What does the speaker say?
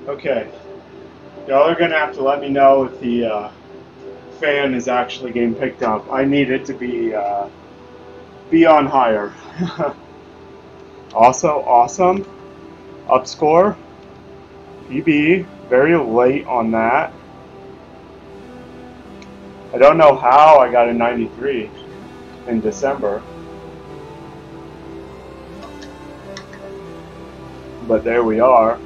Okay, y'all are gonna have to let me know if the fan is actually getting picked up. I need it to be on higher. Also, awesome. Up score. PB. Very late on that. I don't know how I got a 93 in December. But there we are.